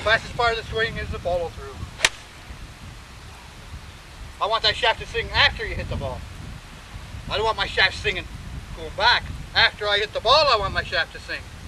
fastest part of the swing is the follow through. I want that shaft to sing after you hit the ball. I don't want my shaft singing going back. After I hit the ball, I want my shaft to sing.